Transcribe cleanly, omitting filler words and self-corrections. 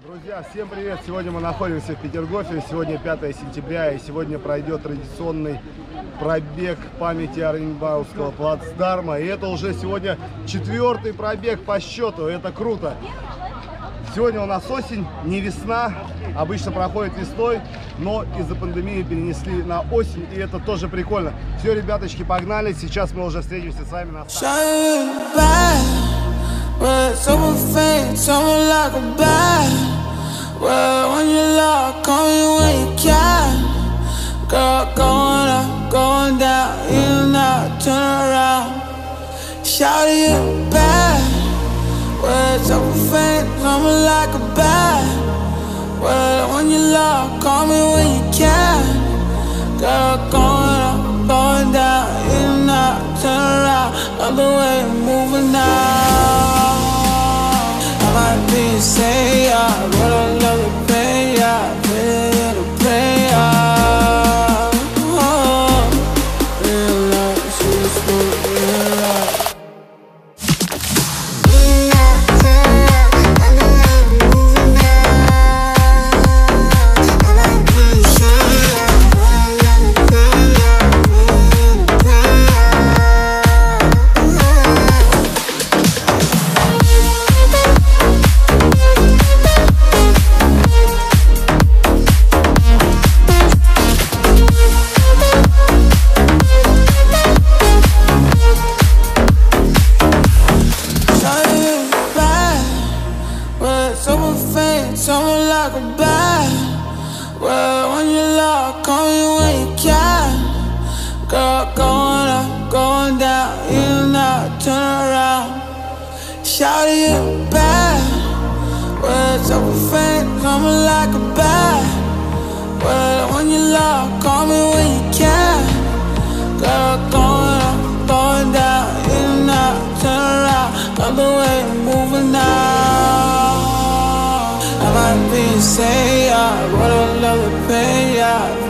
Друзья, всем привет! Сегодня мы находимся в Петергофе, сегодня 5 сентября, и сегодня пройдет традиционный пробег памяти Оренбургского плацдарма. И это уже сегодня 4-й пробег по счету, это круто! Сегодня у нас осень, не весна, обычно проходит весной, но из-за пандемии перенесли на осень, и это тоже прикольно. Все, ребяточки, погнали, сейчас мы уже встретимся с вами на старте. Well, so faint, someone like a bad. Well, when you lock, call me when you can. Girl, going up, going down, in and out, turn around. Shout you bad. Well, so faint, someone like a bad. Well, when you lock, call me when you can. Girl, going up, going down, in and out, turn around. Love the way you're moving now. Say yeah, but I love to pay yeah, pay to pay yeah. Real life, she's for real life. Someone like a bad. Well, when you lock, call me when you can. Girl, going up, going down, in and out, turn around. Shout you bad. Well, so faint, someone like a bad. Well, when you lock, call me when you can. Girl, going up, going down, in and out, turn around. Love the way you're moving now. Say yeah, but I love to pay yeah.